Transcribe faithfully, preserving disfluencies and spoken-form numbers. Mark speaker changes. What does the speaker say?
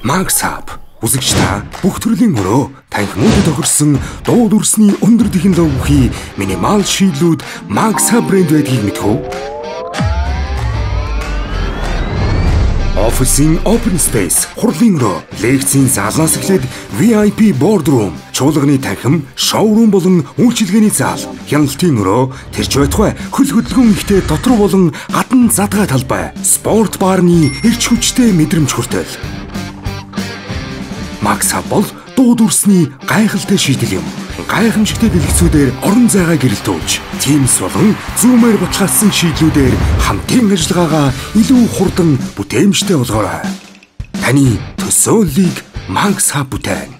Speaker 1: Max Hub үзэгч та бүх төрлийн өрөө танхимуудад тохирсон дуу дүрсний өндөр технологийн минимал шийдлүүд Max Hub брэнд байдгийг мэдэх үү? Офисын Open Space, хурлын өрөө, лекцийн залнаас эхлээд ви ай пи boardroom, чуулганы танхим, шоурум болон үйлчилгээний зал, хяналтын өрөө, тэрч байтугай хөл хөдөлгөөн ихтэй дотор болон гадна задгай талбай, спорт баарны эрч хүчтэй мэдрэмж хүртэл. Max Hub бол дуу дүрсний гайхалтай шийдэл юм. Гайхамшигтай дэлгэцүүдээр орон зайгаа гэрэлтүүлж, Teams болон Zoom-ээр баталгаажсан шийдлүүдээр хамтын ажиллагаагаа илүү хурдан бүтээмжтэй болгоорой. Таны төсөөллийг Max Hub бүтээн.